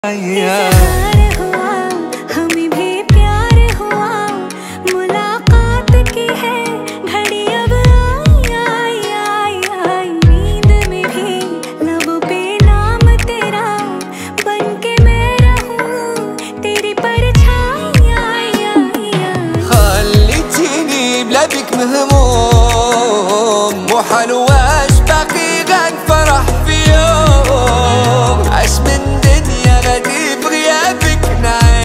इज़हार हुआ, हमें भी प्यार हुआ, मुलाकात की है घड़ी अब आई, नींद में भी लबों पे नाम तेरा, बनके मैं रहूं तेरी परछाई। خليتيني بلا بك مهموم وحلوة